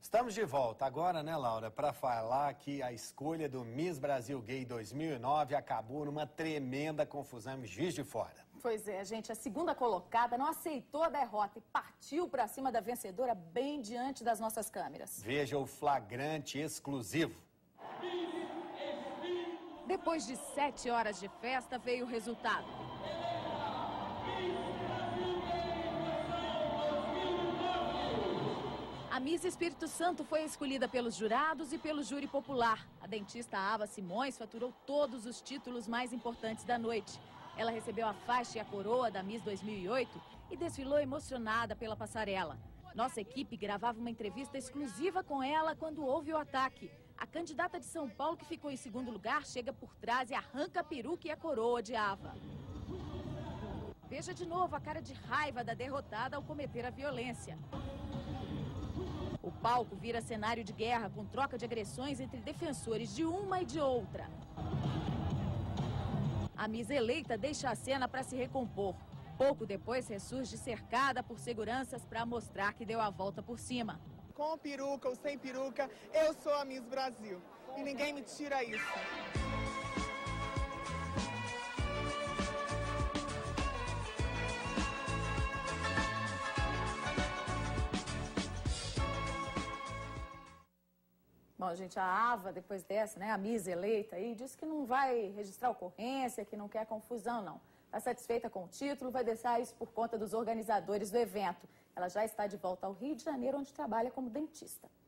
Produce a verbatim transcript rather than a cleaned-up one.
Estamos de volta agora, né, Laura, para falar que a escolha do Miss Brasil Gay dois mil e nove acabou numa tremenda confusão em Juiz de Fora. Pois é, gente, a segunda colocada não aceitou a derrota e partiu para cima da vencedora bem diante das nossas câmeras. Veja o flagrante exclusivo. Depois de sete horas de festa, veio o resultado. A Miss Espírito Santo foi escolhida pelos jurados e pelo júri popular. A dentista Ava Simões faturou todos os títulos mais importantes da noite. Ela recebeu a faixa e a coroa da Miss dois mil e oito e desfilou emocionada pela passarela. Nossa equipe gravava uma entrevista exclusiva com ela quando houve o ataque. A candidata de São Paulo, que ficou em segundo lugar, chega por trás e arranca a peruca e a coroa de Ava. Veja de novo a cara de raiva da derrotada ao cometer a violência. O palco vira cenário de guerra, com troca de agressões entre defensores de uma e de outra. A Miss eleita deixa a cena para se recompor. Pouco depois ressurge cercada por seguranças para mostrar que deu a volta por cima. Com peruca ou sem peruca, eu sou a Miss Brasil. E ninguém me tira isso. Bom, gente, a Ava, depois dessa, né, a Miss eleita aí, disse que não vai registrar ocorrência, que não quer confusão, não. Está satisfeita com o título, vai deixar isso por conta dos organizadores do evento. Ela já está de volta ao Rio de Janeiro, onde trabalha como dentista.